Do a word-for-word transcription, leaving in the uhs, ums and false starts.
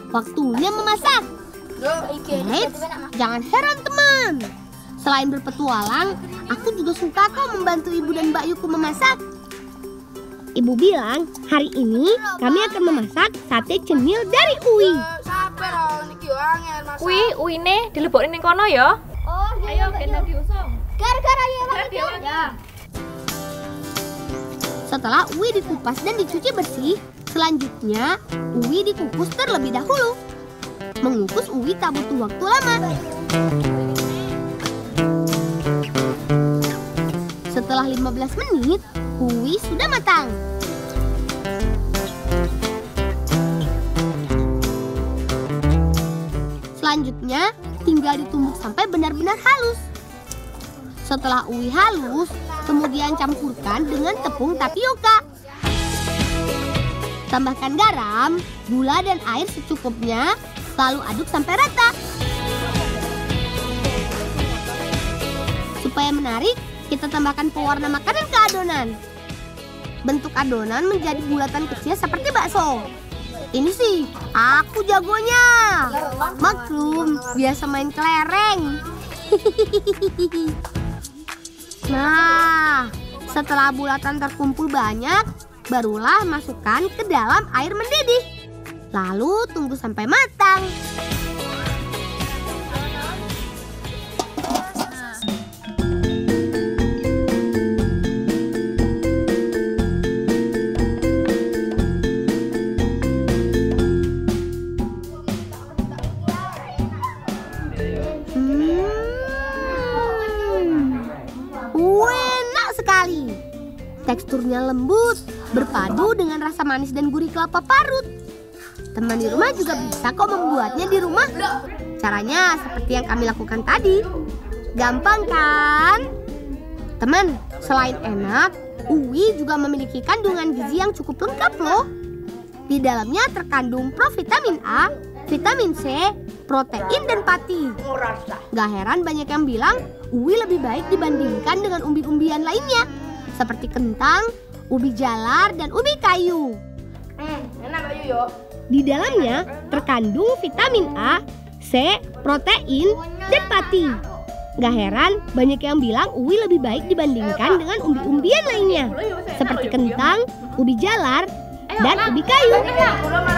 waktunya memasak. Eits, jangan heran teman. Selain berpetualang, aku juga suka kok membantu ibu dan Mbak Yuku memasak. Ibu bilang, hari ini kami akan memasak sate cemil dari uwi. Kuwi uwine dilebokke ning kono ya. Oh, Ayo gendong diusung. Gara-gara ya, Ya. Setelah uwi dikupas dan dicuci bersih, selanjutnya uwi dikukus terlebih dahulu. Mengukus uwi tak butuh waktu lama. Setelah lima belas menit, uwi sudah matang. Selanjutnya, tinggal ditumbuk sampai benar-benar halus. Setelah uwi halus, kemudian campurkan dengan tepung tapioka. Tambahkan garam, gula dan air secukupnya, lalu aduk sampai rata. Supaya menarik, kita tambahkan pewarna makanan ke adonan. Bentuk adonan menjadi bulatan kecil seperti bakso. Ini sih, aku jagonya. Maklum, biasa main kelereng. Nah, setelah bulatan terkumpul banyak, barulah masukkan ke dalam air mendidih. Lalu tunggu sampai matang. Teksturnya lembut, berpadu dengan rasa manis dan gurih kelapa parut. Teman di rumah juga bisa kok membuatnya di rumah. Caranya seperti yang kami lakukan tadi. Gampang kan? Teman, selain enak, uwi juga memiliki kandungan gizi yang cukup lengkap loh. Di dalamnya terkandung provitamin A, vitamin C, protein dan pati. Gak heran banyak yang bilang uwi lebih baik dibandingkan dengan umbi-umbian lainnya, seperti kentang, ubi jalar, dan ubi kayu. Hmm, enak ayo yuk. Di dalamnya terkandung vitamin A, C, protein, dan pati. Gak heran banyak yang bilang uwi lebih baik dibandingkan dengan umbi-umbian lainnya, seperti kentang, ubi jalar, dan ubi kayu.